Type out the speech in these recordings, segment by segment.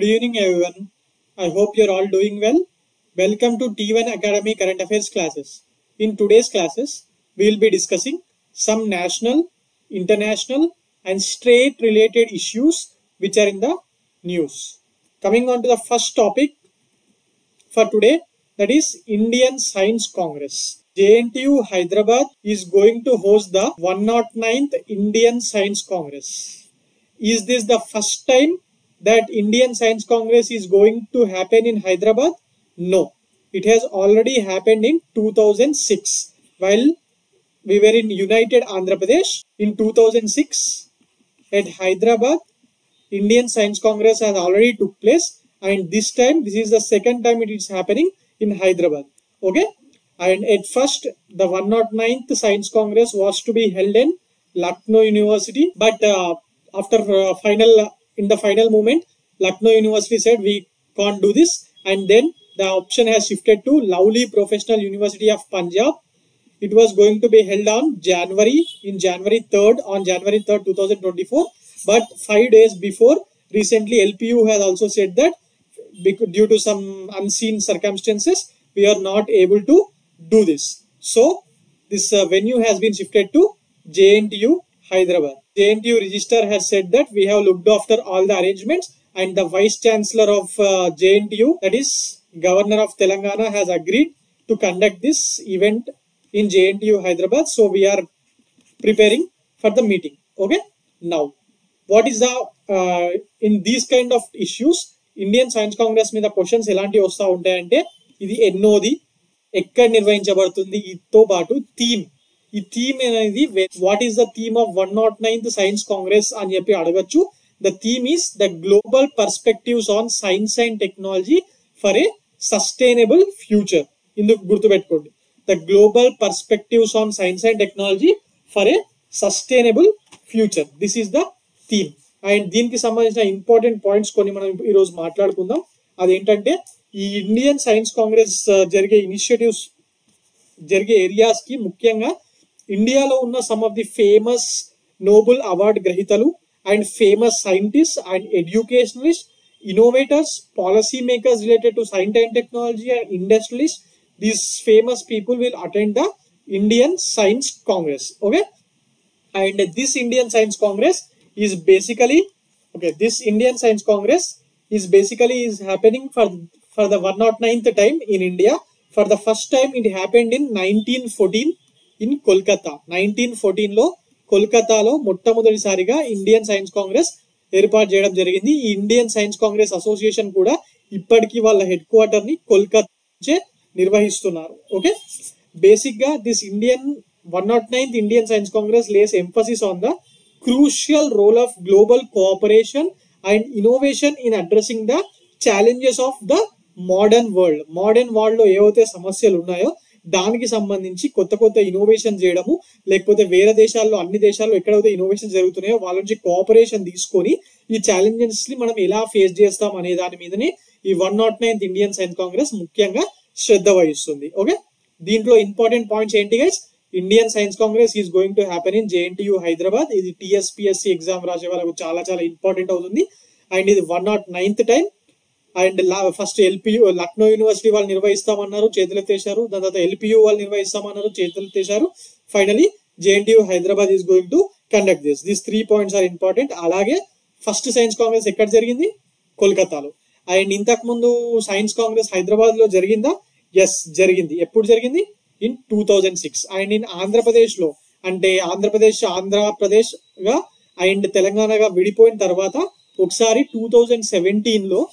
Good evening, everyone. I hope you're all doing well. Welcome to T1 Academy Current Affairs classes. In today's classes, we will be discussing some national, international, and state related issues which are in the news. Coming on to the first topic for today, that is Indian Science Congress. JNTU Hyderabad is going to host the 109th Indian Science Congress. Is this the first time that Indian Science Congress is going to happen in Hyderabad? No. It has already happened in 2006 while we were in United Andhra Pradesh. In 2006 at Hyderabad, Indian Science Congress has already took place, and this time, this is the second time it is happening in Hyderabad. Okay? And at first, the 109th Science Congress was to be held in Lucknow University, but in the final moment, Lucknow University said we can't do this, and then the option has shifted to Lovely Professional University of Punjab. It was going to be held on January 3rd, 2024. But 5 days before, recently LPU has also said that due to some unseen circumstances, we are not able to do this. So this venue has been shifted to JNTU Hyderabad. JNTU Register has said that we have looked after all the arrangements, and the Vice Chancellor of JNTU, that is Governor of Telangana, has agreed to conduct this event in JNTU Hyderabad. So we are preparing for the meeting. Okay. Now, what is the in these kind of issues, Indian Science Congress మీద questions ఎలాంటివి వస్తూ ఉంటాయంటే, ఇది ఎన్నోది, ఎక్కడ నిర్వహించబడుతుంది, ఇతో పాటు theme, ఈ theme అనేది what is the theme of 109th science congress అని చెప్పి అడగచ్చు. The theme is the global perspectives on science and technology for a sustainable future. ఇందుకు గుర్తుపెట్టుకోండి, the global perspectives on science and technology for a sustainable future. This is the theme. And దీనికి సంబంధించిన important points కొన్ని మనం ఈరోజు మాట్లాడుకుందాం. అదేంటంటే, ఈ ఇండియన్ సైన్స్ కాంగ్రెస్ జరిగే ఇనిషియేటివ్స్ జరిగే ఏరియాస్ కి ముఖ్యంగా ఇండియాలో ఉన్న some of the famous Nobel award గ్రహీతలు and famous scientist and educationalist, innovators, policy makers related to science and technology and industrialist, these famous people will attend the Indian Science Congress. Okay. And this Indian Science Congress is basically this Indian Science Congress is happening for the 109th time in India. For the first time it happened in 1914 in Kolkata. 1914 లో కోల్కతాలో మొట్టమొదటిసారిగా Indian Science Congress ఏర్పాటు చేయడం జరిగింది. ఈ Indian Science Congress association కూడా ఇప్పటికీ వాళ్ళ హెడ్ క్వార్టర్ ని కోల్కతా నుంచే నిర్వహిస్తున్నారు. ఓకే. బేసిక్ గా this 109th Indian Science Congress lays emphasis on the crucial role of global cooperation and innovation in addressing the challenges of the modern world. Modern world లో ఏవైతే సమస్యలు ఉన్నాయో దానికి సంబంధించి కొత్త కొత్త ఇన్నోవేషన్ చేయడము, లేకపోతే వేరే దేశాల్లో, అన్ని దేశాల్లో ఎక్కడైతే ఇన్నోవేషన్ జరుగుతున్నాయో వాళ్ళ నుంచి కోఆపరేషన్ తీసుకొని ఈ ఛాలెంజెస్ ని మనం ఎలా ఫేస్ చేస్తాం అనే దాని మీదనే ఈ 109th ఇండియన్ సైన్స్ కాంగ్రెస్ ముఖ్యంగా శ్రద్ధ వహిస్తుంది. ఓకే. దీంట్లో ఇంపార్టెంట్ పాయింట్స్ ఏంటి guys? Indian Science Congress is going to happen in JNTU Hyderabad. ఇది TSPSC ఎగ్జామ్ రాసే వాళ్ళకు చాలా చాలా ఇంపార్టెంట్ అవుతుంది. అండ్ ఇది 109th time. And first LPU Lucknow university వాళ్ళు నిర్వహిస్తామన్నారు, చేతులెత్తేశారు. దాని తర్వాత LPU వాళ్ళు నిర్వహిస్తామన్నారు, చేతులెత్తేశారు. Finally JNTU Hyderabad is going to conduct this. These 3 points are important. అలాగే ఫస్ట్ సైన్స్ కాంగ్రెస్ ఎక్కడ జరిగింది? కోల్కతాలో. అండ్ ఇంతకు ముందు సైన్స్ కాంగ్రెస్ హైదరాబాద్ లో జరిగిందా? ఎస్, జరిగింది. ఎప్పుడు జరిగింది? in 2006. అండ్ ఇన్ ఆంధ్రప్రదేశ్ లో, అంటే ఆంధ్రప్రదేశ్ గా అండ్ తెలంగాణగా విడిపోయిన తర్వాత ఒకసారి 2017 లో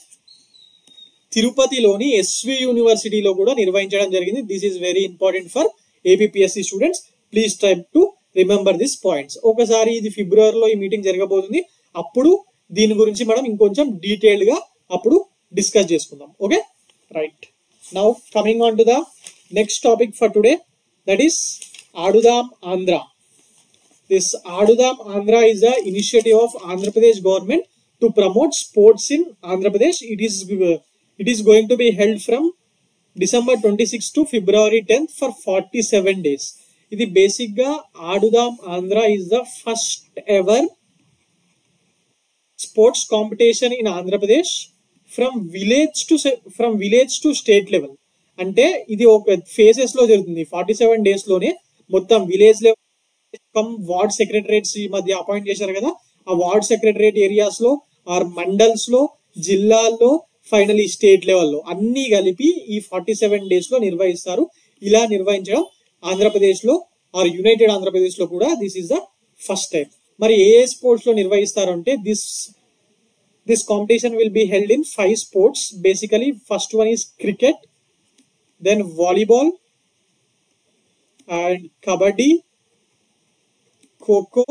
తిరుపతిలోని SV యూనివర్సిటీలో కూడా నిర్వహించడం జరిగింది. This is very important for APPSC students. Please try to remember this points. ఒకసారి ఇది ఫిబ్రవరిలో ఈ మీటింగ్ జరగబోతుంది. అప్పుడు దీని గురించి మనం ఇంకొంచెం డీటెయిల్డ్ గా అప్పుడు డిస్కస్ చేసుకుందాం. Okay, right. Now coming on to the next topic for today, that is Adudam Andhra. This Adudam Andhra is the initiative of Andhra Pradesh government to promote sports in Andhra Pradesh. It is going to be held from December 26th to February 10th for 47 days. ఇది basic గా Adudam Andhra is the first ever sports competition in Andhra Pradesh from village to state level. అంటే ఇది ఒక phases లో జరుగుతుంది. 47 days లోనే మొత్తం village level ward secretariats ఈ మధ్య అపాయింట్ చేశారు కదా, ఆ వార్డ్ సెక్రటరేట్ ఏరియాస్ లో ఆర్ మండల్స్ లో, జిల్లాల్లో, ఫైనలీ స్టేట్ లెవెల్లో అన్ని కలిపి ఈ 47 days లో నిర్వహిస్తారు. ఇలా నిర్వహించడం ఆంధ్రప్రదేశ్ లో ఆర్ యునైటెడ్ ఆంధ్రప్రదేశ్ లో కూడా this is the first time. మరి ఏ స్పోర్ట్స్ లో నిర్వహిస్తారు అంటే this competition will be held in 5 sports. Basically first one is cricket, then volleyball and kabaddi, kho kho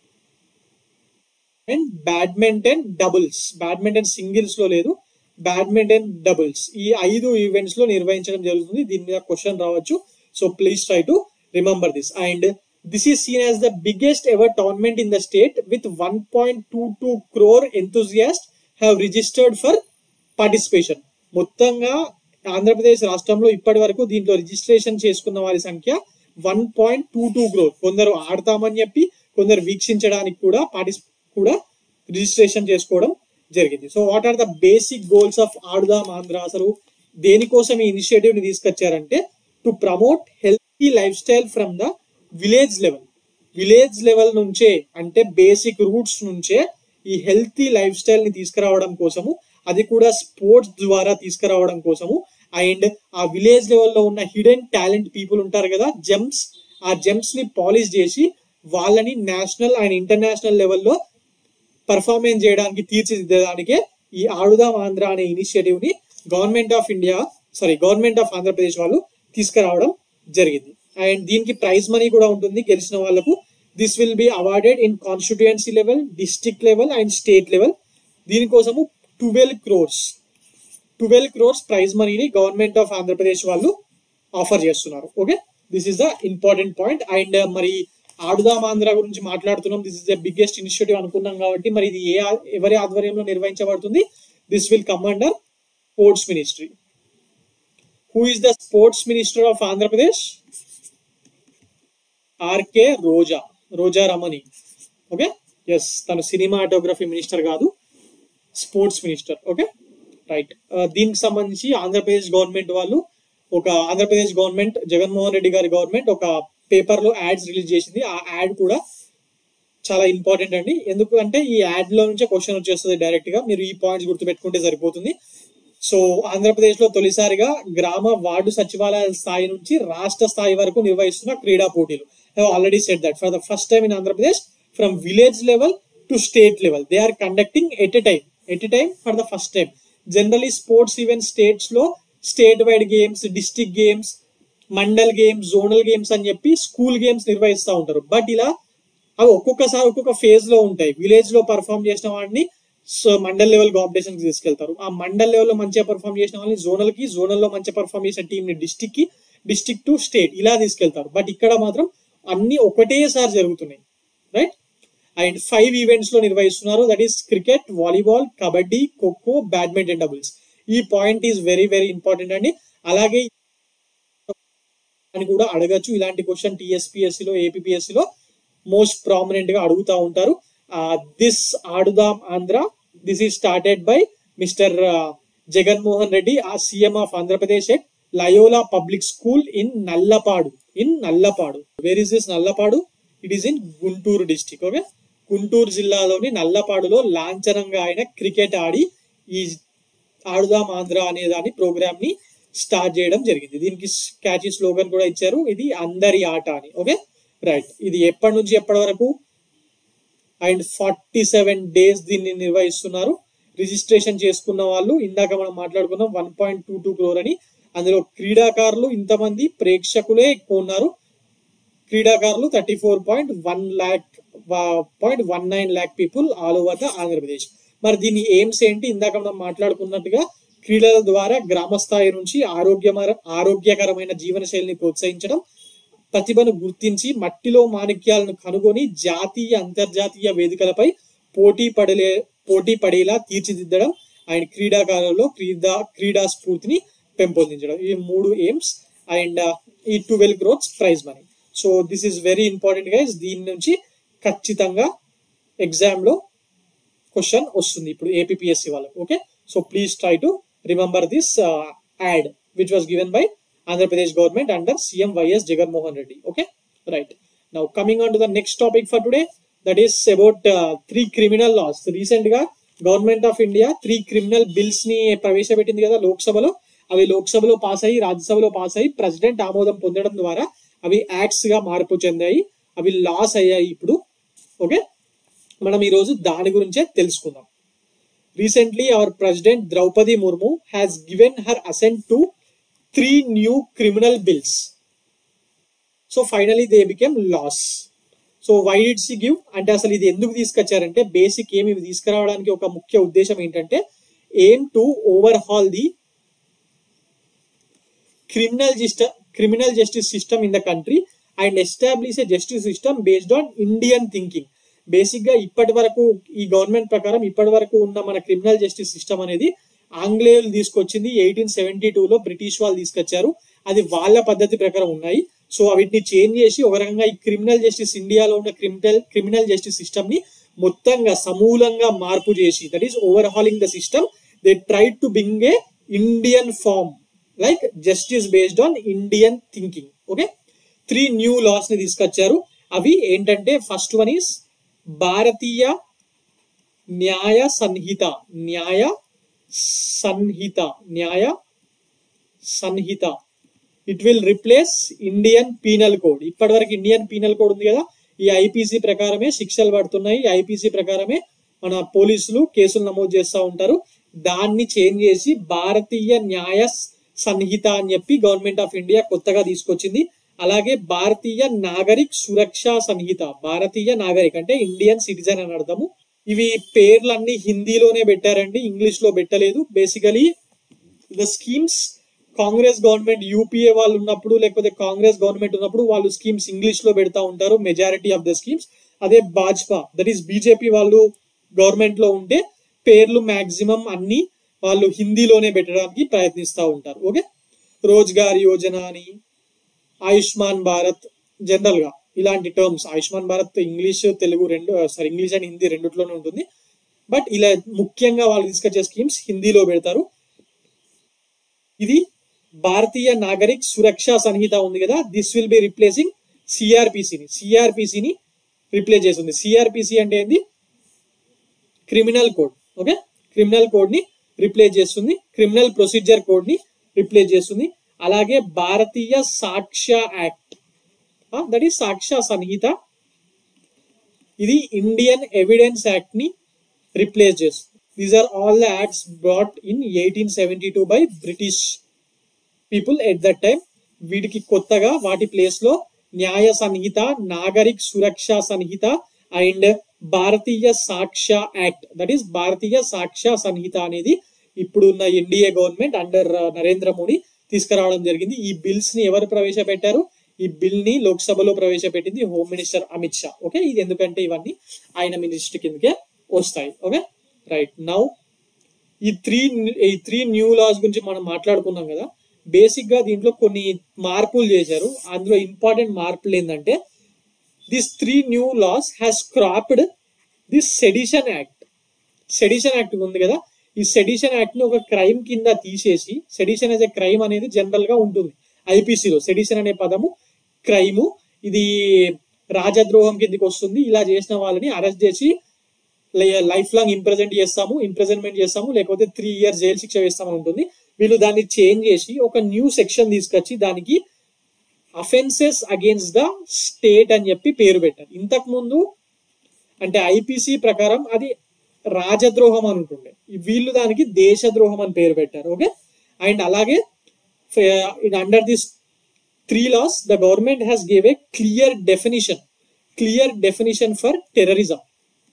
and badminton doubles. Badminton singles లో లేదు, బ్యాడ్మింటన్ డబుల్స్. ఈ 5 ఈవెంట్స్ లో నిర్వహించడం జరుగుతుంది. దీని మీద క్వశ్చన్ రావచ్చు, so please try to remember this. And this is seen as the biggest ever tournament in the state with 1.22 crore enthusiasts have registered for participation. మొత్తంగా ఆంధ్రప్రదేశ్ రాష్ట్రంలో ఇప్పటి వరకు దీంట్లో రిజిస్ట్రేషన్ చేసుకున్న వారి సంఖ్య 1.22 crore. కొందరు ఆడతామని చెప్పి, కొందరు వీక్షించడానికి కూడా రిజిస్ట్రేషన్ చేసుకోవడం జరిగింది. So what are the basic goals of Adudam Andhra? అసలు దేనికోసం ఈ ఇనిషియేటివ్ ని తీసుకొచ్చారంటే to promote healthy life style from the village level నుంచే, అంటే బేసిక్ రూట్స్ నుంచే ఈ హెల్తీ లైఫ్ స్టైల్ ని తీసుకురావడం కోసము, అది కూడా స్పోర్ట్స్ ద్వారా తీసుకురావడం కోసము. అండ్ ఆ విలేజ్ లెవెల్లో ఉన్న హిడెన్ టాలెంట్ పీపుల్ ఉంటారు కదా, ఆ జెమ్స్ ని పాలిష్ చేసి వాళ్ళని నేషనల్ అండ్ ఇంటర్నేషనల్ లెవెల్లో పర్ఫార్మెన్స్ చేయడానికి, తీర్చిదిద్దడానికే ఈ ఆడుదాం ఆంధ్ర అనే ఇనిషియేటివ్ ని గవర్నమెంట్ ఆఫ్ ఆంధ్రప్రదేశ్ వాళ్ళు తీసుకురావడం జరిగింది. అండ్ దీనికి ప్రైజ్ మనీ కూడా ఉంటుంది గెలిచిన వాళ్ళకు. This will be awarded in constituency level, district level and state level. దీనికోసము 12 crores ప్రైజ్ మనీని గవర్నమెంట్ ఆఫ్ ఆంధ్రప్రదేశ్ వాళ్ళు ఆఫర్ చేస్తున్నారు. Okay, this is the important point. And మరి ఆడుదాం ఆంధ్ర గురించి మాట్లాడుతున్నాం, this is the biggest initiative అనుకున్నాం కాబట్టి, మరి ఇది ఎవరి ఆధ్వర్యంలో నిర్వహించబడుతుంది? This will come under sports ministry. Who is the sports minister of Andhra Pradesh? RK Roja Ramani. Okay, yes, తను సినిమాటోగ్రఫీ మినిస్టర్ కాదు, స్పోర్ట్స్ మినిస్టర్. Okay, right. దీనికి సంబంధించి ఆంధ్రప్రదేశ్ గవర్నమెంట్ జగన్మోహన్ రెడ్డి గారి గవర్నమెంట్ ఒక పేపర్ లో యాడ్స్ రిలీజ్ చేసింది. ఆ యాడ్ కూడా చాలా ఇంపార్టెంట్ అండి, ఎందుకంటే ఈ యాడ్ లో నుంచే క్వశ్చన్ వచ్చేస్తుంది డైరెక్ట్ గా. మీరు ఈ పాయింట్స్ గుర్తుపెట్టుకుంటే సరిపోతుంది. సో ఆంధ్రప్రదేశ్ లో తొలిసారిగా గ్రామ వార్డు సచివాలయాల స్థాయి నుంచి రాష్ట్ర స్థాయి వరకు నిర్వహిస్తున్న క్రీడా పోటీలు. I have already said that for the first time in Andhra Pradesh, from village level to state level, they are conducting at a time for the first time. Generally sports events states lo state wide games, district games, mandal games, zonal games అని చెప్పి school games నిర్వహిస్తూ ఉంటారు. But ఇలా అవి ఒక్కొక్కసారి ఒక్కొక్క phase లో ఉంటాయి. విలేజ్ లో పర్ఫామ్ చేసిన వాడిని మండల్ లెవెల్ కాంపిటీషన్ కి తీసుకెళ్తారు. ఆ మండల్ లెవెల్ లో మంచిగా పర్ఫామ్ చేసిన వాళ్ళని జోనల్ లో మంచిగా పర్ఫామ్ చేసిన టీం ని డిస్ట్రిక్ట్ టు స్టేట్ ఇలా తీసుకెళ్తారు. బట్ ఇక్కడ మాత్రం అన్ని ఒకటేసారి జరుగుతున్నాయి, రైట్. అండ్ 5 ఈవెంట్స్ లో నిర్వహిస్తున్నారు, that is cricket, volleyball, kabaddi, kho kho, badminton doubles. ఈ point is very very important అండి. అలాగే అని కూడా అడగచ్చు, ఇలాంటి క్వశ్చన్ టీఎస్పీఎస్సీ లో, ఏపీఎస్సీ లో మోస్ట్ ప్రామినెంట్ గా అడుగుతా ఉంటారు. This Aadudam Andhra, this is started by mister Jaganmohan Reddy, a CM of Andhra Pradesh at Loyola Public School in Nallapadu. Where is this Nallapadu? It is in Guntur district. Okay, Guntur జిల్లాలోని నల్లపాడులో లాంఛనంగా ఆయన cricket ఆడి ఈ ఆడుదాం ఆంధ్ర అనే దాని ప్రోగ్రామ్ ని స్టార్ట్ చేయడం జరిగింది. దీనికి క్యాచీ స్లోగన్ కూడా ఇచ్చారు, ఇది అందరి ఆట అని. Okay, right. ఇది ఎప్పటి నుంచి ఎప్పటి వరకు? అండ్ 47 days దీన్ని నిర్వహిస్తున్నారు. రిజిస్ట్రేషన్ చేసుకున్న వాళ్ళు ఇందాక మనం మాట్లాడుకున్నాం 1.22 crore అని. అందులో క్రీడాకారులు ఇంతమంది, ప్రేక్షకులే ఎక్కువ ఉన్నారు. క్రీడాకారులు 34.19 lakh people all over the Andhra Pradesh. మరి దీని ఎయిమ్స్ ఏంటి? ఇందాక మనం మాట్లాడుకున్నట్టుగా క్రీడల ద్వారా గ్రామ స్థాయి నుంచి ఆరోగ్యకరమైన జీవన శైలిని ప్రోత్సహించడం, ప్రతిభను గుర్తించి మట్టిలో మాణిక్యాలను కనుగొని జాతీయ అంతర్జాతీయ వేదికలపై పోటీ పడేలా తీర్చిదిద్దడం, అండ్ క్రీడాకారులలో క్రీడా స్ఫూర్తిని పెంపొందించడం. ఈ 3 ఎయిమ్స్. అండ్ ఈ 12 crores prize money. So this is very important guys. దీని నుంచి ఖచ్చితంగా ఎగ్జామ్ లో క్వశ్చన్ వస్తుంది ఇప్పుడు ఏపీఎస్సీ వాళ్ళకి. Okay, So please try to remember this ad which was given by Andhra Pradesh government under CM YS Jagan Mohan Reddy. Okay, right. Now coming on to the next topic for today, that is about 3 criminal laws. Recent ga government of India 3 criminal bills ని ప్రవేశపెట్టింది కదా లోక్సభలో. అవి లోక్సభలో pass అయ్యి రాజ్యసభలో pass అయ్యి president ఆమోదం పొందడం ద్వారా అవి యాక్ట్స్ గా మార్పు చెందాయి, అవి లాస్ అయ్యాయి ఇప్పుడు. ఓకే, మనం ఈరోజు దాని గురించే తెలుసుకుందాం. Recently, our President Draupadi Murmu has given her assent to 3 new criminal bills. So finally, they became laws. So why did she give? అంటే అసలు ఇది ఎందుకు తీసుకొచ్చారంటే బేసిక్ ఏమి తీసుకురావడానికి ఒక ముఖ్య ఉద్దేశం ఏంటంటే aim to overhaul the criminal justice system in the country and establish a justice system based on Indian thinking. Basic గా ఇప్పటి వరకు ఈ గవర్నమెంట్ ప్రకారం ఇప్పటి వరకు ఉన్న మన క్రిమినల్ జస్టిస్ సిస్టమ్ అనేది ఆంగ్లేయులు తీసుకొచ్చింది 1872లో బ్రిటిష్ వాళ్ళు తీసుకొచ్చారు. అది వాళ్ళ పద్ధతి ప్రకారం ఉన్నాయి. సో వీటిని చేంజ్ చేసి ఒక రకంగా ఈ క్రిమినల్ జస్టిస్ ఇండియాలో ఉన్న క్రిమినల్ జస్టిస్ సిస్టమ్ ని మొత్తంగా సమూలంగా మార్పు చేసి, that is overhauling the system. They try to bring a Indian form like justice based on Indian thinking. Okay, 3 new laws ని తీసుకొచ్చారు. అవి ఏంటంటే first one is Bharatiya Nyaya Sanhita. It will replace Indian Penal Code. ఇప్పటి వరకు ఇండియన్ పీనల్ కోడ్ ఉంది కదా, ఈ IPC ప్రకారమే శిక్షలు పడుతున్నాయి, ఐపీసీ ప్రకారమే మన పోలీసులు కేసులు నమోదు చేస్తూ ఉంటారు. దాన్ని చేంజ్ చేసి భారతీయ న్యాయ సంహిత అని చెప్పి గవర్నమెంట్ ఆఫ్ ఇండియా కొత్తగా తీసుకొచ్చింది. అలాగే భారతీయ నాగరిక్ సురక్ష సంహిత. భారతీయ నాగరిక్ అంటే ఇండియన్ సిటిజన్ అని అర్థము. ఇవి పేర్లన్నీ హిందీలోనే పెట్టారండి, ఇంగ్లీష్ లో పెట్టలేదు. Basically the schemes Congress government UPA వాళ్ళు ఉన్నప్పుడు లేకపోతే కాంగ్రెస్ గవర్నమెంట్ ఉన్నప్పుడు వాళ్ళు స్కీమ్స్ ఇంగ్లీష్ లో పెడతా ఉంటారు మెజారిటీ ఆఫ్ ద స్కీమ్స్. అదే భాజపా దట్ ఈస్ బీజేపీ వాళ్ళు గవర్నమెంట్ లో ఉంటే పేర్లు మాక్సిమం అన్ని వాళ్ళు హిందీలోనే పెట్టడానికి ప్రయత్నిస్తూ ఉంటారు. ఓకే, రోజ్గార్ యోజన అని, ఆయుష్మాన్ భారత్, జనరల్ గా ఇలాంటి టర్మ్స్. ఆయుష్మాన్ భారత్ ఇంగ్లీష్ తెలుగు రెండు, ఇంగ్లీష్ అండ్ హిందీ రెండిట్లోనే ఉంటుంది. బట్ ఇలా ముఖ్యంగా వాళ్ళు తీసుకొచ్చే స్కీమ్స్ హిందీలో పెడతారు. ఇది భారతీయ నాగరిక్ సురక్ష సంహిత ఉంది కదా, దిస్ విల్ బి రిప్లేసింగ్ సిఆర్పిసిని రిప్లేస్ చేస్తుంది. సిఆర్పిసి అంటే ఏంది? Criminal code. Okay, criminal code ని రిప్లేస్ చేస్తుంది, క్రిమినల్ ప్రొసీజర్ కోడ్ ని రిప్లేస్ చేస్తుంది. అలాగే Bharatiya Sakshya act, that is Sakshya Sanhita, ఇది ఇండియన్ ఎవిడెన్స్ యాక్ట్ ని రిప్లేస్ చేస్తుంది. These are all the acts brought in 1872 by British people at that time. వీటికి కొత్తగా వాటి ప్లేస్ లో Nyaya Sanhita, Nagarik Suraksha Sanhita and Bharatiya Sakshya act, that is Bharatiya Sakshya Sanhita అనేది ఇప్పుడున్న NDA government under Narendra Modi తీసుకురావడం జరిగింది. ఈ బిల్స్ ని ఎవరు ప్రవేశపెట్టారు? ఈ బిల్ ని లోక్సభలో ప్రవేశపెట్టింది home minister Amit Shah. Okay, ఇది ఎందుకంటే ఇవన్నీ ఆయన మినిస్టర్ కిందకే వస్తాయి. Okay, right. నౌ ఈ త్రీ న్యూ లాస్ గురించి మనం మాట్లాడుకున్నాం కదా. బేసిక్ గా దీంట్లో కొన్ని మార్పులు చేశారు. అందులో ఇంపార్టెంట్ మార్పులు ఏంటంటే this 3 new laws has scrapped this sedition act. Sedition act ఉంది కదా, ఈ సెడిషన్ యాక్ట్ ని ఒక క్రైమ్ కింద తీసేసి, సెడిషన్ యాజ్ ఎ క్రైమ్ అనేది జనరల్ గా ఉంటుంది ఐపీసీలో. సెడిషన్ అనే పదము క్రైము, ఇది రాజద్రోహం కిందకి వస్తుంది. ఇలా చేసిన వాళ్ళని అరెస్ట్ చేసి లైఫ్ లాంగ్ ఇంప్రెజన్మెంట్ చేస్తాము, లేకపోతే 3 years జైలు శిక్ష వేస్తామని ఉంటుంది. వీళ్ళు దాన్ని చేంజ్ చేసి ఒక న్యూ సెక్షన్ తీసుకొచ్చి దానికి అఫెన్సెస్ అగేన్స్ట్ ద స్టేట్ అని చెప్పి పేరు పెట్టారు. ఇంతకు ముందు అంటే ఐపీసీ ప్రకారం అది రాజద్రోహం అని ఉంటుండే, వీళ్ళు దానికి దేశద్రోహం అని పేరు పెట్టారు. ఓకే, అండ్ అలాగే under this 3 laws the government has gave a clear definition for terrorism.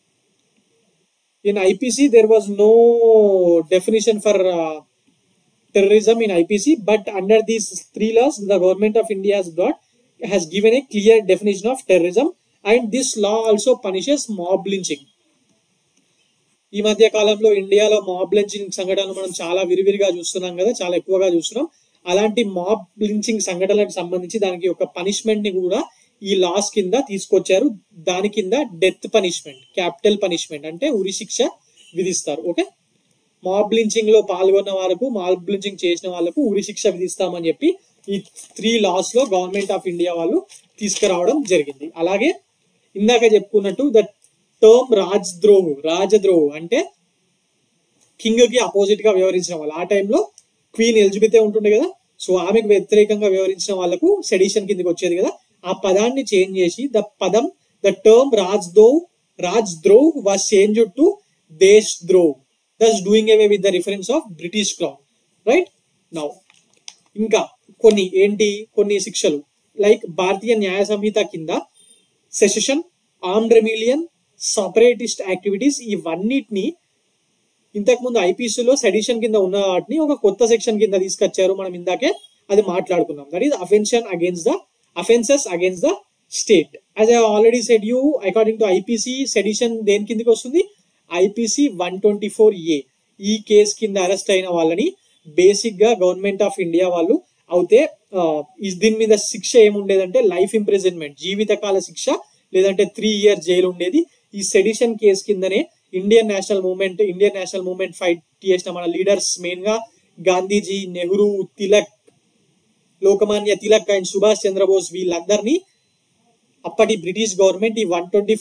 In IPC there was no definition for terrorism in IPC, but under these 3 laws the government of India has given a clear definition of terrorism, and this law also punishes mob lynching. ఈ మధ్య కాలంలో ఇండియాలో mob lynching సంఘటనలు మనం చాలా విరివిరిగా చూస్తున్నాం కదా, చాలా ఎక్కువగా చూస్తున్నాం. అలాంటి మాబ్ లించింగ్ సంఘటనలకు సంబంధించి దానికి ఒక పనిష్మెంట్ ని కూడా ఈ లాస్ కింద తీసుకొచ్చారు. దాని కింద డెత్ పనిష్మెంట్, క్యాపిటల్ పనిష్మెంట్ అంటే ఉరి శిక్ష విధిస్తారు. ఓకే, మాబ్ లించింగ్ లో పాల్గొన్న వాళ్ళకు, మాబ్ లించింగ్ చేసిన వాళ్ళకు ఉరి శిక్ష విధిస్తామని చెప్పి ఈ 3 laws లో గవర్నమెంట్ ఆఫ్ ఇండియా వాళ్ళు తీసుకురావడం జరిగింది. అలాగే ఇందాక చెప్పుకున్నట్టు ద టర్మ్ రాజద్రోహు అంటే కింగ్ కి అపోజిట్ గా వ్యవహరించిన వాళ్ళు. ఆ టైంలో క్వీన్ ఎలిజబెతే ఉంటుండే కదా, సో ఆమెకు వ్యతిరేకంగా వ్యవహరించిన వాళ్ళకు సెడిషన్ కిందకి వచ్చేది కదా. ఆ పదాన్ని చేంజ్ చేసి the term rajdroh was change to deshdroh, thus doing away with the reference of British crown. Right now ఇంకా కొన్ని శిక్షలు లైక్ భారతీయ న్యాయ సంహిత కింద secession, armed rebellion, separatist activities, ఇవన్నిటిని ఇంతకుముందు ఐపీసీలో సెడిషన్ కింద ఉన్న వాటిని ఒక కొత్త సెక్షన్ కింద తీసుకొచ్చారు. మనం ఇందాకే అది మాట్లాడుకున్నాం. That is offences against the state. As I already said you, according to IPC sedition దేని కిందకి వస్తుంది? IPC 124A. ఈ కేసు కింద అరెస్ట్ అయిన వాళ్ళని బేసిక్ గా గవర్నమెంట్ ఆఫ్ ఇండియా వాళ్ళు అయితే దీని మీద శిక్ష ఏముండేదంటే లైఫ్ ఇంప్రిజన్మెంట్, జీవితకాల శిక్ష, లేదంటే 3 years జైలు ఉండేది. ఈ సెడిషన్ కేసు కిందనే ఇండియన్ నేషనల్ మూవ్మెంట్ ఫైట్ చేసిన మన లీడర్స్, మెయిన్ గా గాంధీజీ, నెహ్రూ, తిలక్, లోకమాన్య తిలక్ అండ్ సుభాష్ చంద్రబోస్, వీళ్ళందరినీ అప్పటి బ్రిటిష్ గవర్నమెంట్ ఈ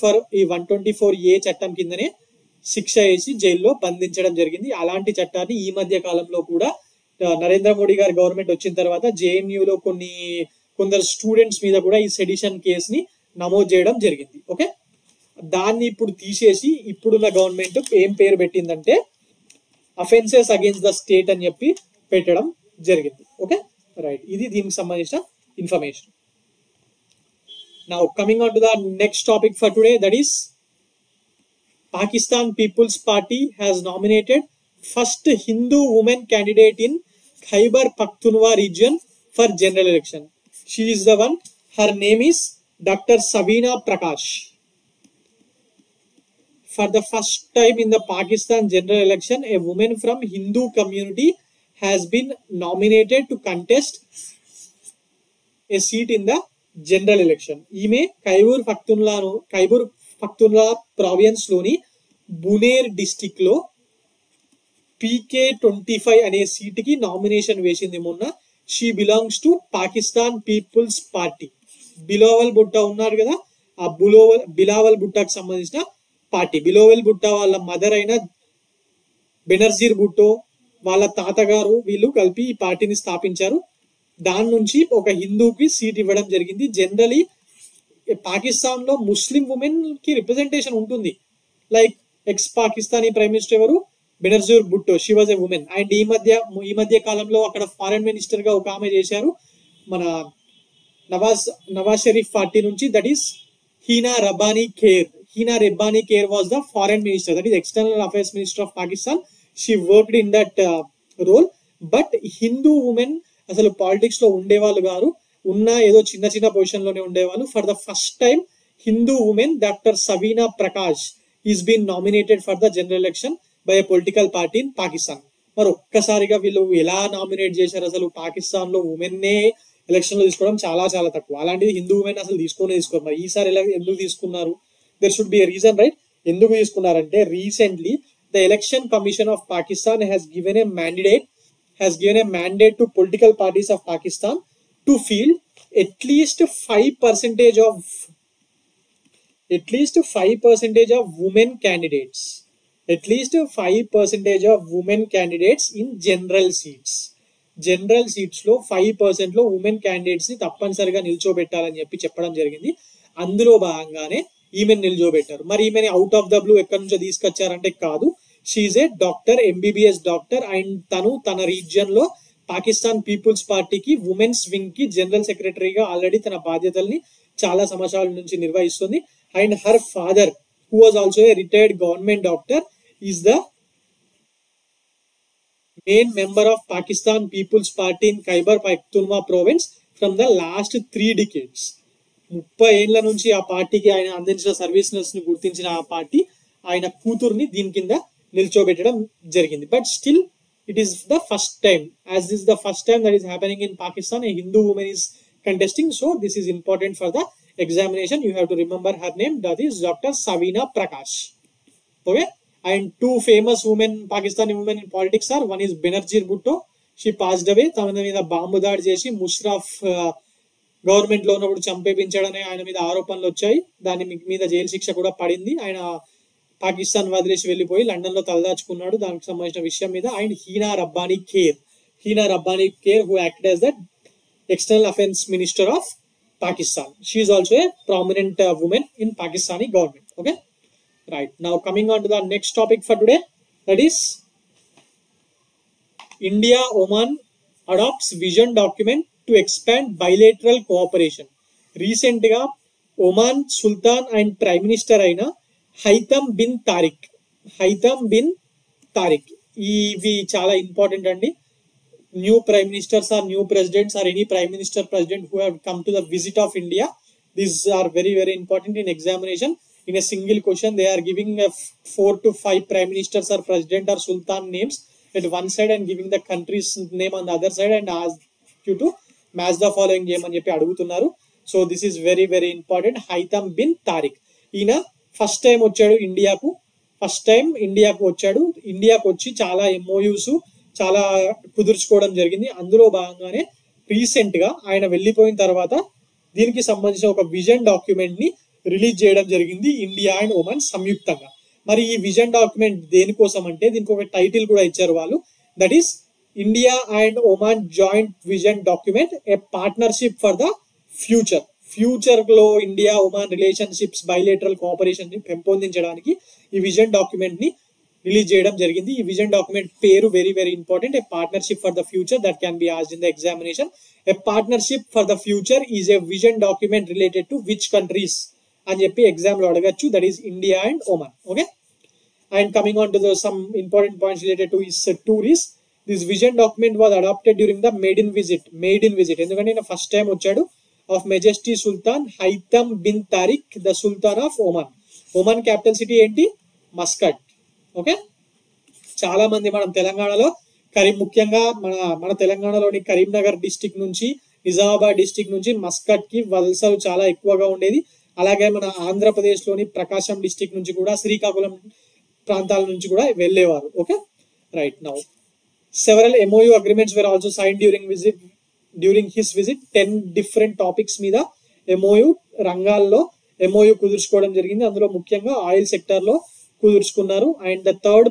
124A చట్టం కిందనే శిక్ష వేసి జైల్లో బంధించడం జరిగింది. అలాంటి చట్టాన్ని ఈ మధ్య కాలంలో కూడా నరేంద్ర మోడీ గారి గవర్నమెంట్ వచ్చిన తర్వాత జేఎన్యూలో కొందరు స్టూడెంట్స్ మీద కూడా ఈ సెడిషన్ కేసుని నమోదు చేయడం జరిగింది. ఓకే, దాన్ని ఇప్పుడు తీసేసి ఇప్పుడున్న గవర్నమెంట్ ఏం పేరు పెట్టిందంటే అఫెన్సెస్ అగేన్స్ట్ ద స్టేట్ అని చెప్పి పెట్టడం జరిగింది. ఓకే రైట్, ఇది దీనికి సంబంధించిన information. Now coming on to the next topic for today, that is Pakistan People's Party has nominated first Hindu woman candidate in Khyber Pakhtunkhwa region for general election. She is the one. Her name is Dr. Sabina Prakash. For the first time in the Pakistan general election, a woman from Hindu community has been nominated to contest a seat in the general election. ఈమె Khyber Pakhtunkhwa province లోని బునేర్ district లో PK25 అనే seat కి nomination వేసింది మొన్న. She belongs to Pakistan People's Party. Bilawal Bhutto ఉన్నారు కదా, ఆ బిలావల్ భుట్టాకి సంబంధించిన పార్టీ. బిలావల్ భుట్టా వాళ్ళ మదర్ అయిన బెనర్జీర్ భుట్టో వాళ్ళ తాతగారు వీళ్ళు కలిపి ఈ పార్టీని స్థాపించారు. దాని నుంచి ఒక హిందూకి సీట్ ఇవ్వడం జరిగింది. జనరలీ పాకిస్తాన్ లో ముస్లిం ఉమెన్ కి రిప్రజెంటేషన్ ఉంటుంది. Like ex Pakistani prime minister ఎవరు? Benazir Bhutto, she was a women. అండ్ ఈ మధ్య కాలంలో అక్కడ ఫారెన్ మినిస్టర్ గా ఒక ఆమె చేశారు మన నవాజ్ షరీఫ్ పార్టీ నుంచి, that is Hina Rabbani Khar was the foreign minister, that is external affairs minister of Pakistan. She worked in that role. But Hindu women అసలు పాలిటిక్స్ లో ఉండేవాళ్ళు గారు, ఏదో చిన్న పొజిషన్ లోనే ఉండేవాళ్ళు. For the first time Hindu women doctor Sabina Prakash is been nominated for the general election by a political party in Pakistan. మరి ఒక్కసారిగా వీళ్ళు ఎలా నామినేట్ చేశారు? అసలు పాకిస్తాన్ లో ఉమెన్ నే ఎలక్షన్ లో తీసుకోవడం చాలా చాలా తక్కువ. అలాంటిది హిందూ ఉమెన్ అసలు తీసుకోరు. మరి ఈసారి ఎందుకు తీసుకున్నారు? There should be a reason, right? ఎందుకు తీసుకున్నారంటే recently the Election Commission of Pakistan has given a mandate to political parties of Pakistan to field at least 5% of women candidates. At least 5% of women candidates in general seats. General seats లో 5% లో women candidates ని తప్పనిసరిగా నిల్చోబెట్టాలని చెప్పడం జరిగింది. అందులో భాగంగానే ఈమెను నిల్చోబెట్టారు. మరి ఈమెని అవుట్ ఆఫ్ ద బ్లూ ఎక్కడి నుంచో తీసుకొచ్చారంటే కాదు. She's a doctor, MBBS doctor. And తన రీజియన్ లో పాకిస్తాన్ పీపుల్స్ పార్టీకి ఉమెన్స్ వింగ్ కి జనరల్ సెక్రటరీగా ఆల్రెడీ తన బాధ్యతల్ని చాలా సంవత్సరాల నుంచి నిర్వహిస్తుంది. And her father, who was also a retired government doctor, is the main member of Pakistan People's Party in Khyber Pakhtunkhwa province from the last 3 decades. 30 ఏళ్ల నుంచి ఆ పార్టీకి ఆయన అందించిన సర్వీసెస్ ని గుర్తించిన ఆ పార్టీ ఆయన కూతుర్ని దీని కింద నిల్చోబెట్టడం జరిగింది. But still it is the first time, as this is the first time that is happening in Pakistan, a Hindu woman is contesting. So this is important for the examination. You have to remember her name, that is Dr. Sabina Prakash. Okay, And two famous women, Pakistani women in politics are, one is Benazir Bhutto. She passed away. తన మీద bomb దాడి చేసి Musharraf government లో ఉన్నప్పుడు చంపేపించాడనే ఆయన మీద ఆరోపణలు వచ్చాయి. దాని మీద జైలు శిక్ష కూడా పడింది. ఆయన పాకిస్తాన్ వదిలేసి వెళ్ళిపోయి లండన్ లో తలదాచుకున్నాడు. దానికి సంబంధించిన విషయం మీద. And Hina Rabbani Khar who acted as the external affairs minister of Pakistan. She is also a prominent woman in Pakistani government. Okay, right, now coming on to the next topic for today, that is India Oman adopts vision document to expand bilateral cooperation. Recent గా Oman sultan and prime minister అయిన Haitham bin Tariq ఇవి చాలా important అండి. New prime ministers or new presidents or any prime minister president who have come to the visit of India, these are very very important in examination. In a single question they are giving 4 to 5 prime ministers or president or sultan names at one side and giving the country's name on the other side and ask you to match the following game అని చెప్పి అడుగుతున్నారు. So this is very very important. Haitham bin Tariq ఈయన first time వచ్చాడు ఇండియాకు. ఇండియాకు వచ్చి చాలా MOUs చాలా కుదుర్చుకోవడం జరిగింది. అందులో భాగంగానే రీసెంట్ గా ఆయన వెళ్ళిపోయిన తర్వాత దీనికి సంబంధించిన ఒక విజన్ డాక్యుమెంట్ ని రిలీజ్ చేయడం జరిగింది ఇండియా అండ్ ఒమాన్ సంయుక్తంగా. మరి ఈ విజన్ డాక్యుమెంట్ దేనికోసం అంటే దీనికి ఒక టైటిల్ కూడా ఇచ్చారు వాళ్ళు, that is India and Oman joint vision document, a partnership for the future లో India Oman relationships bilateral cooperation ని పెంపొందించడానికి ఈ విజన్ డాక్యుమెంట్ ని రిలీజ్ చేయడం జరిగింది. ఈ విజన్ డాక్యుమెంట్ పేరు very very important, a partnership for the future, that can be asked in the examination. A partnership for the future is a vision document related to which countries అని చెప్పి exam లో అడగచ్చు, that is India and Oman. Okay, and coming on to the some important points related to is tourist. This vision document was adopted during the maiden visit ఎందుకంటే ఈయన first time వచ్చాడు, of majesty Sultan Haitham bin Tariq, the sultan of Oman. Oman capital city ఏంటి? Muscat. Okay, చాలా మంది మనం తెలంగాణలో ముఖ్యంగా మన తెలంగాణలోని కరీంనగర్ డిస్టిక్ నుంచి, నిజామాబాద్ డిస్టిక్ నుంచి మస్కట్ కి వలసలు చాలా ఎక్కువగా ఉండేది. అలాగే మన ఆంధ్రప్రదేశ్ లోని ప్రకాశం డిస్టిక్ నుంచి కూడా, శ్రీకాకుళం ప్రాంతాల నుంచి కూడా వెళ్ళేవారు. Okay, right, now several MOU agreements were also sign during his visit. 10 different topics మీద MOU రంగాల్లో MOU కుదుర్చుకోవడం జరిగింది. అందులో ముఖ్యంగా ఆయిల్ సెక్టర్ లో కుదుర్చుకున్నారు. And the third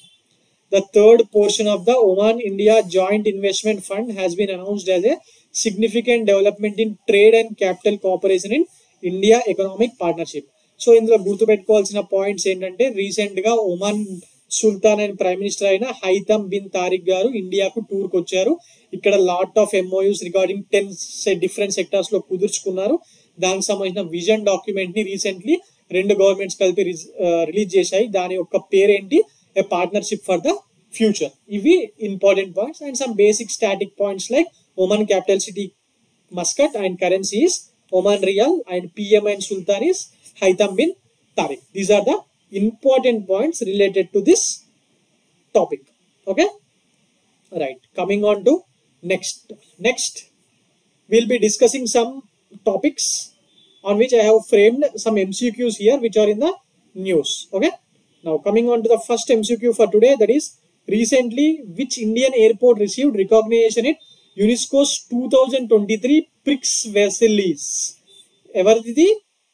portion of the Oman India joint investment fund has been announced as a significant development in trade and capital cooperation in India economic partnership. So ఇందులో గుర్తుపెట్టుకోవాల్సిన points ఏంటంటే, recent గా Oman sultan and prime minister అయిన Haitham bin Tariq గారు ఇండియాకు tour కు వచ్చారు. ఇక్కడ lot of MOUs regarding 10 different sectors లో కుదుర్చుకున్నారు. దానికి సంబంధించిన విజన్ డాక్యుమెంట్ ని రీసెంట్లీ 2 గవర్నమెంట్స్ కలిపి రిలీజ్ చేశాయి. దాని యొక్క పేరేంటి? A partnership for the future. ఇవి important points. And some basic static points like Oman capital city Muscat and currency is Oman Riyal and PM and Sultan is Haitham bin Tariq. These are the important points related to this topic. Okay, right, coming on to next we'll be discussing some topics on which I have framed some MCQs here which are in the news. Okay, now coming on to the first MCQ for today, that is recently which Indian airport received recognition at UNESCO's 2023 PRIX Versailles. ఎవరిది?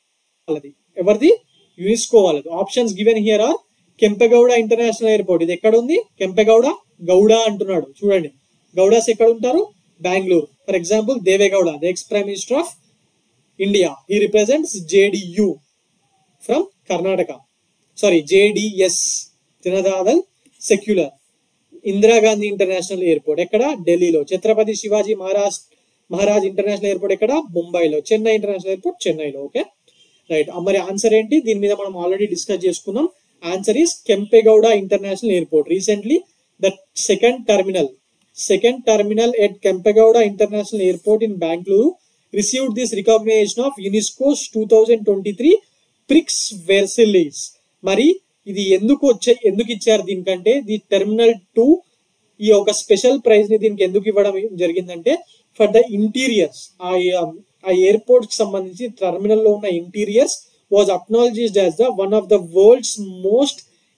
UNESCO వాళ్ళది. Options given here are Kempegowda international airport. ఇది ఎక్కడ ఉంది? గౌడ అంటున్నాడు. చూడండి, గౌడాస్ ఎక్కడ ఉంటారు? Bengaluru. For example Deve Gowda, the ex prime minister of India, he represents JDU from Karnataka. JDS, Janata Dal secular. Indira Gandhi international airport ఎక్కడ? ఢిల్లీలో. ఛత్రపతి శివాజీ మహారాజ్ ఇంటర్నేషనల్ ఎయిర్పోర్ట్ ఎక్కడ? ముంబైలో. చెన్నై ఇంటర్నేషనల్ ఎయిర్పోర్ట్ చెన్నైలో. Okay, right. మరి ఆన్సర్ ఏంటి? దీని మీద మనం ఆల్రెడీ డిస్కస్ చేసుకున్నాం. Answer is Kempegowda international airport. Recently the second terminal at Kempegowda international airport in Bengaluru received this recognition of UNESCO's 2023 PRIX Versailles. మరి ఇది ఎందుకు ఇచ్చారు దీనికంటే, ది టెర్మినల్ 2 ఈ ఒక స్పెషల్ ప్రైజ్ ని దీనికి ఎందుకు ఇవ్వడం జరిగిందంటే, ఫర్ ద ఇంటీరియర్స్, ఆ ఎయిర్పోర్ట్ కి సంబంధించి టెర్మినల్ లో ఉన్న interiors was acknowledged as the one of the world's most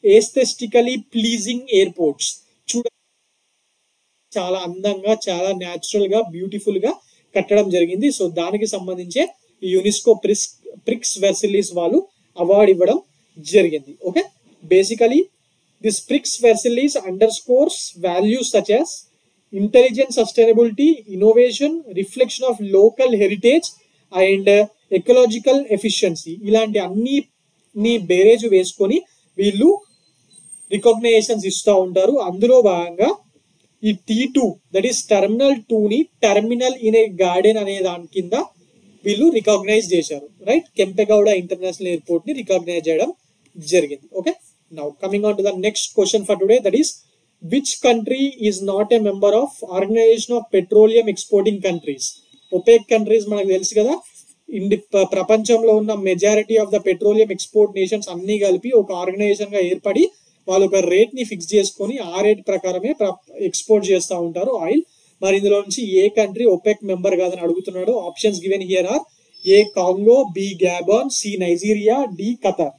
aesthetically pleasing airports. చూడ చాలా అందంగా, చాలా న్యాచురల్ గా, బ్యూటిఫుల్ గా కట్టడం జరిగింది. సో దానికి సంబంధించే ఈ యునెస్కో ప్రిక్స్ వెర్సిలీస్ వాళ్ళు అవార్డు ఇవ్వడం జరిగింది. Okay, basically this prix Versailles underscores values such as intelligent sustainability, innovation, reflection of local heritage and ecological efficiency. ఇలాంటి అన్ని బేరేజ్ వేసుకొని వీళ్ళు రికగ్నైజేషన్స్ ఇస్తూ ఉంటారు. అందులో భాగంగా ఈ T2 దట్ ఈస్ టెర్మినల్ 2 ని టెర్మినల్ ఇన్ ఏ గార్డెన్ అనే దాని కింద వీళ్ళు రికగ్నైజ్ చేశారు. రైట్, కెంపెగౌడ ఇంటర్నేషనల్ ఎయిర్పోర్ట్ ని రికగ్నైజ్ చేయడం జరిగింది. Okay, now coming on to the next question for today, that is which country is not a member of organization of petroleum exporting countries. OPEC countries మనకు తెలుసు కదా, ప్రపంచంలో ఉన్న majority of the petroleum export nations అన్ని కలిపి ఒక organisation గా ఏర్పడి వాళ్ళు ఒక రేట్ ని ఫిక్స్ చేసుకొని ఆ రేట్ ప్రకారమే ఎక్స్పోర్ట్ చేస్తూ ఉంటారు ఆయిల్. మరి ఇందులో నుంచి ఏ కంట్రీ ఒపెక్ మెంబర్ కాదని అడుగుతున్నాడు. Options given here are A Congo, B Gabon, C Nigeria, D Qatar.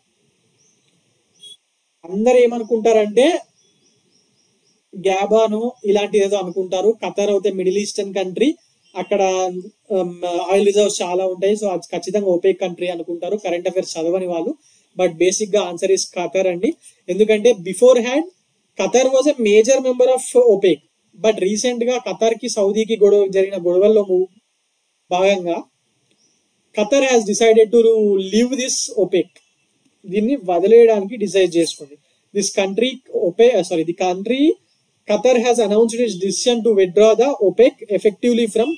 అందరు ఏమనుకుంటారంటే గ్యాబాను ఇలాంటి ఏదో అనుకుంటారు. ఖతార్ అయితే మిడిల్ ఈస్టర్న్ కంట్రీ, అక్కడ ఆయిల్ రిజర్వ్స్ చాలా ఉంటాయి. సో అది ఖచ్చితంగా ఒపెక్ కంట్రీ అనుకుంటారు కరెంట్ అఫైర్స్ చదవని వాళ్ళు. బట్ బేసిక్ గా ఆన్సర్ ఇస్ ఖతార్ అండి. ఎందుకంటే before hand Qatar was a major member of OPEC. But recent గా ఖతార్ కి సౌదీకి జరిగిన గొడవల్లో భాగంగా Qatar has decided to leave this OPEC. దీన్ని వదిలేయడానికి డిసైడ్ చేసుకుంది. The country Qatar has announced its decision to withdraw the OPEC effectively from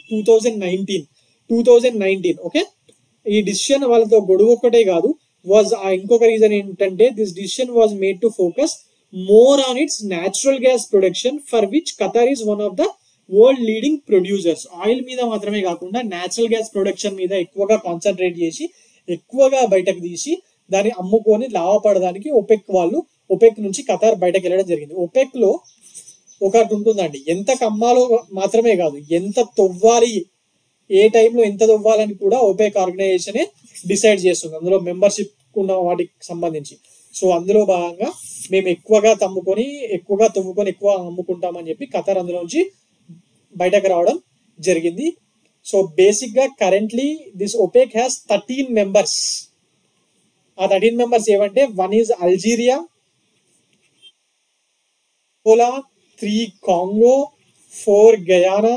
2019. Okay, ఈ డిసిషన్ వాళ్ళతో గొడవ ఒక్కటే కాదు, ఇంకొక రీజన్ ఏంటంటే this decision was made to focus more on its natural gas production for which Qatar is one of the world leading producers. Oil మీద మాత్రమే కాకుండా న్యాచురల్ గ్యాస్ ప్రొడక్షన్ మీద ఎక్కువగా కాన్సన్ట్రేట్ చేసి ఎక్కువగా బయటకు తీసి దాన్ని అమ్ముకొని లాభపడడానికి ఒపెక్ నుంచి ఖతార్ బయటకు వెళ్ళడం జరిగింది. ఒపెక్ లో ఒకటి ఉంటుందండి, ఎంత కమ్మాలో మాత్రమే కాదు ఎంత తవ్వాలి, ఏ టైంలో ఎంత తవ్వాలని కూడా ఒపెక్ ఆర్గనైజేషన్ డిసైడ్ చేస్తుంది అందులో మెంబర్షిప్ ఉన్న వాటికి సంబంధించి. సో అందులో భాగంగా మేము ఎక్కువగా తవ్వుకొని ఎక్కువ అమ్ముకుంటామని చెప్పి ఖతార్ అందులో నుంచి బయటకు రావడం జరిగింది. సో బేసిక్ గా currently this OPEC has 13 members. ఆ 13 మెంబర్స్ ఏమంటే 1 is Algeria, 3 Congo, 4 Guyana,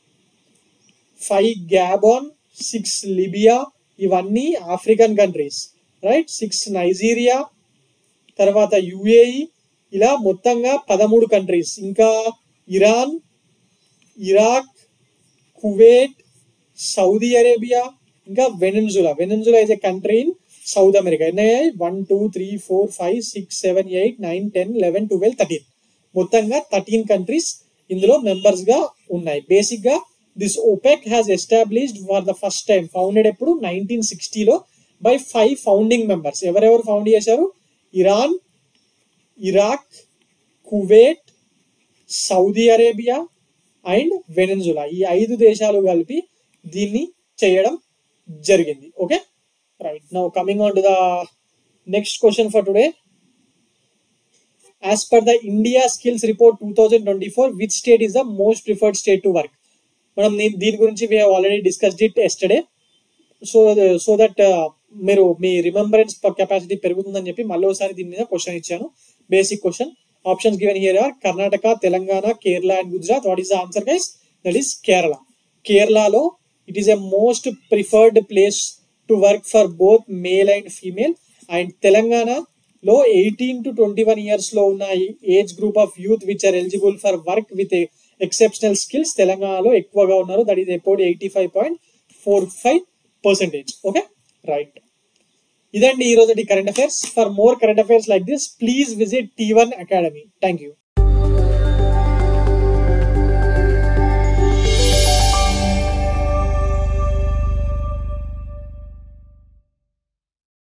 5 Gabon, 6 Libya, ఇవన్నీ ఆఫ్రికన్ కంట్రీస్. రైట్, 6 నైజీరియా, తర్వాత UAE, ఇలా మొత్తంగా 13 కంట్రీస్. ఇంకా Iran, Iraq, Kuwait, Saudi Arabia, ఇంకా Venezuela is a country in South America. ఎన్ని 1 2 3 4 5 6 7 8 9 10 11 12 13 మొత్తంగా 13 కంట్రీస్ ఇందులో మెంబర్స్ గా ఉన్నాయి. బేసిక్ గా this OPEC has established for the first time, founded ఎప్పుడు 1960లో బై 5 ఫౌండింగ్ మెంబర్స్. ఎవరెవరు ఫౌండ్ చేశారు? Iran, Iraq, Kuwait, Saudi Arabia and Venezuela. ఈ 5 దేశాలు కలిపి దీన్ని చేయడం జరిగింది. Okay, right, now coming on to the next question for today. As per the India Skills Report 2024, which state is the most preferred state to work? మనం దీని గురించి we have already discussed it yesterday. So that మీరు మీ remembrance capacity పెరుగుతుందని చెప్పి మళ్ళీ ఒకసారి దీని మీద క్వశ్చన్ ఇచ్చాను. Basic question. Options given here are Karnataka, Telangana, Kerala and Gujarat. What is the answer guys? That is Kerala. కేరళలో it is a most preferred place to work for both male and female. And Telangana లో 18 to 21 years లో ఉన్న age group of youth which are eligible for work with exceptional skills తెలంగాణలో ఎక్కువగా ఉన్నారు. That is about 85.45%. Okay, right. ఇదండి ఈ రోజు current affairs. For more current affairs like this please visit T1 Academy. Thank you.